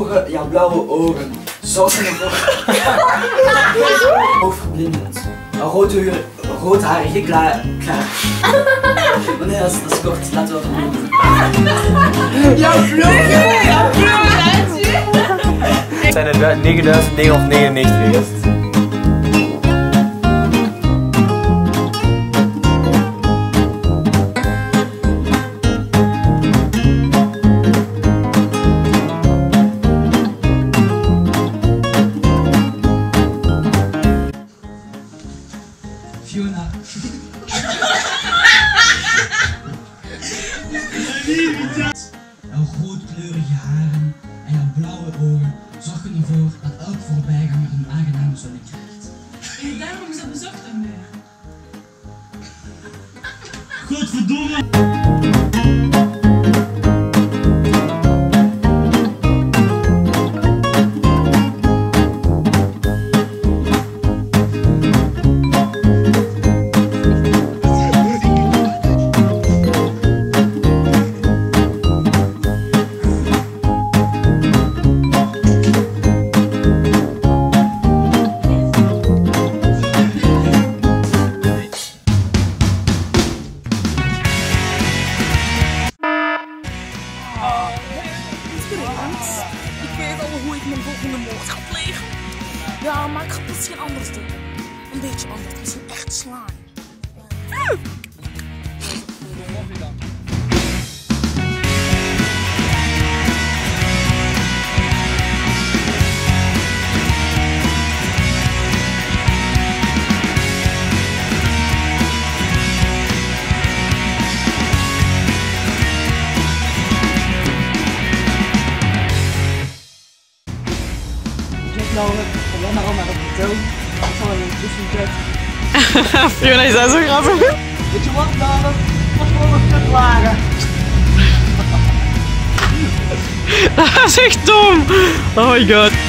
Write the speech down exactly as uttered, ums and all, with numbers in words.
ogen, jouw blauwe ogen zorgen ervoor. Oogverblindend. Een roodhuur, roodharige klaar. klaar. Nee, dat is, dat is kort. Laten we dat doen. Jouw vlogen! Jouw vlogen! Het zijn er negenduizend negenhonderdnegenennegentig geweest. Fiona. Jouw roodkleurige haren en jouw blauwe ogen zorgen ervoor dat elk voorbijganger een aangename zoning krijgt. En daarom is dat bezocht aan mij. Godverdomme! Ik weet al hoe ik mijn volgende moord ga plegen. Ja, maar ik ga het misschien anders doen. Een beetje anders, misschien echt slaan. Nodig, gewoon maar allemaal op de toon. Gewoon een tussentijd. Fiona is daar zo grappig. Weet je wat, Dave? Wat gewoon een kutlagen. Dat is echt dom. Oh my god.